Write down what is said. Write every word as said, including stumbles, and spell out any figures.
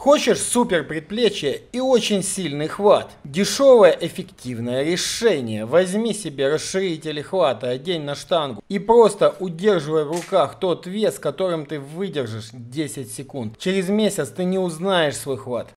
Хочешь супер предплечье и очень сильный хват? Дешевое эффективное решение. Возьми себе расширители хвата, одень на штангу и просто удерживай в руках тот вес, которым ты выдержишь десять секунд. Через месяц ты не узнаешь свой хват.